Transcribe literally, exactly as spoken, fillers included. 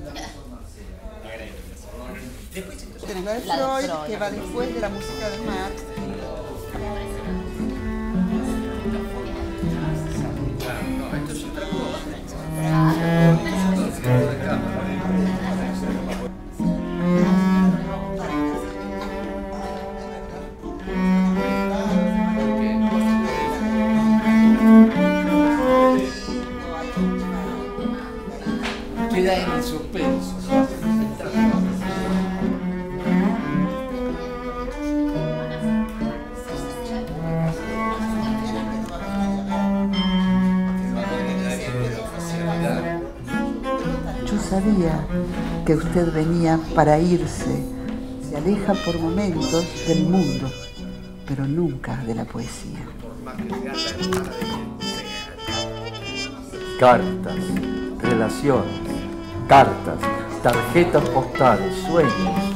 Tenés la de Freud, que va después de la música de Marx. No, esto es otra queda en el suspenso. Yo sabía que usted venía para irse, se aleja por momentos del mundo, pero nunca de la poesía. Cartas, relaciones, cartas, tarjetas postales, sueños,